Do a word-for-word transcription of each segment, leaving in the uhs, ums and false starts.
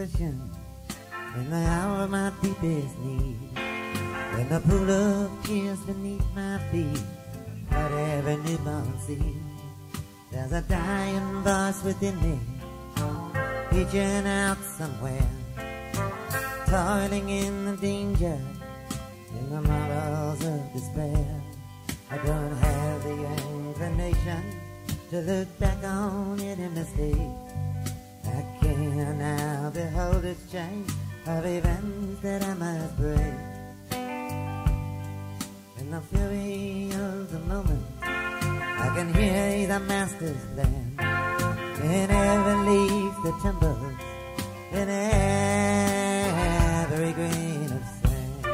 cushion in the hour of my deepest need. In the pool of tears beneath my feet, but every newborn seed, there's a dying voice within me, reaching out somewhere, toiling in the danger, in the marvels of despair. I don't have the inclination to look back on any mistake. I can now behold its chain of events that I must break. In the fury of the moment, I can hear the master's plan. In every leaf that trembles, in every grain of sand.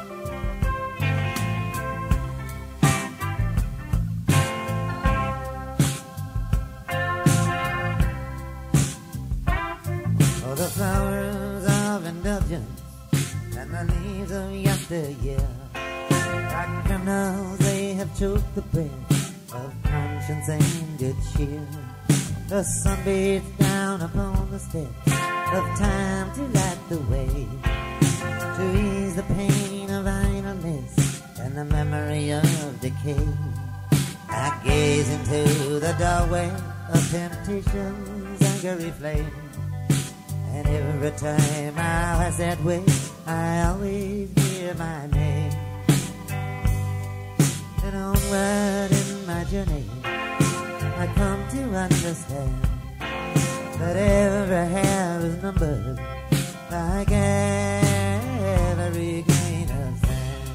Oh, the flowers of indulgence and the leaves of yesteryear, like criminals, they have choked the breath of conscience and good cheer. The sun beats down upon the steps of time to light the way, to ease the pain of idleness and the memory of decay. I gaze into the doorway of temptation's angry flame, and every time I pass that way, I always hear my name. And onward in my journey, I come to understand that every hair is numbered like every grain of sand.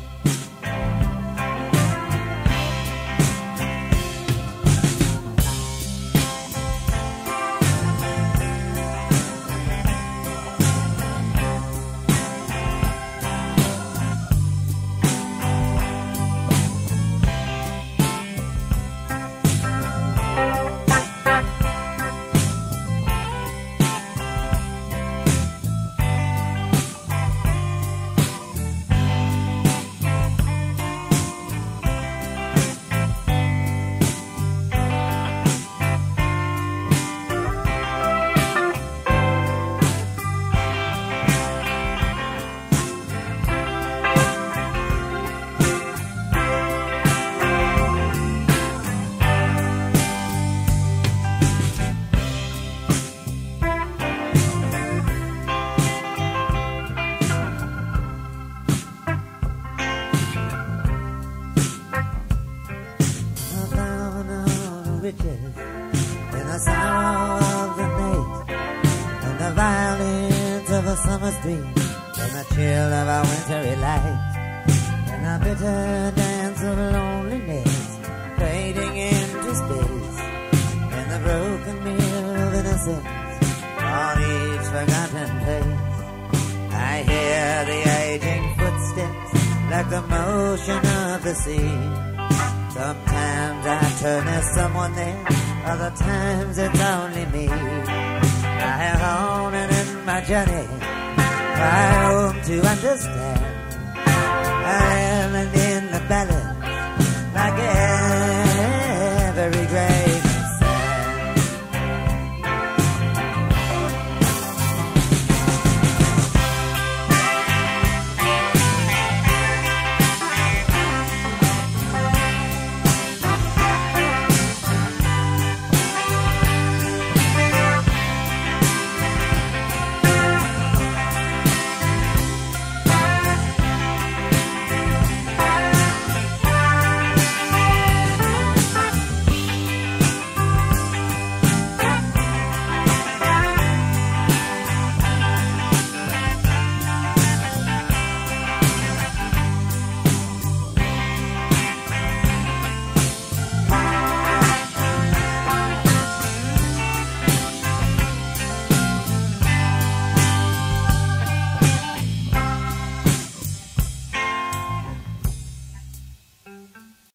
In the sorrow of the night, and the violence of a summer's dream, and the chill of a wintry light, and the bitter dance of loneliness fading into space, and the broken mirror of innocence on each forgotten face. I hear the aging footsteps like the motion of the sea. Sometimes I turn as someone there, other times it's only me. I have on and in my journey, I hope to understand. I am in the balance like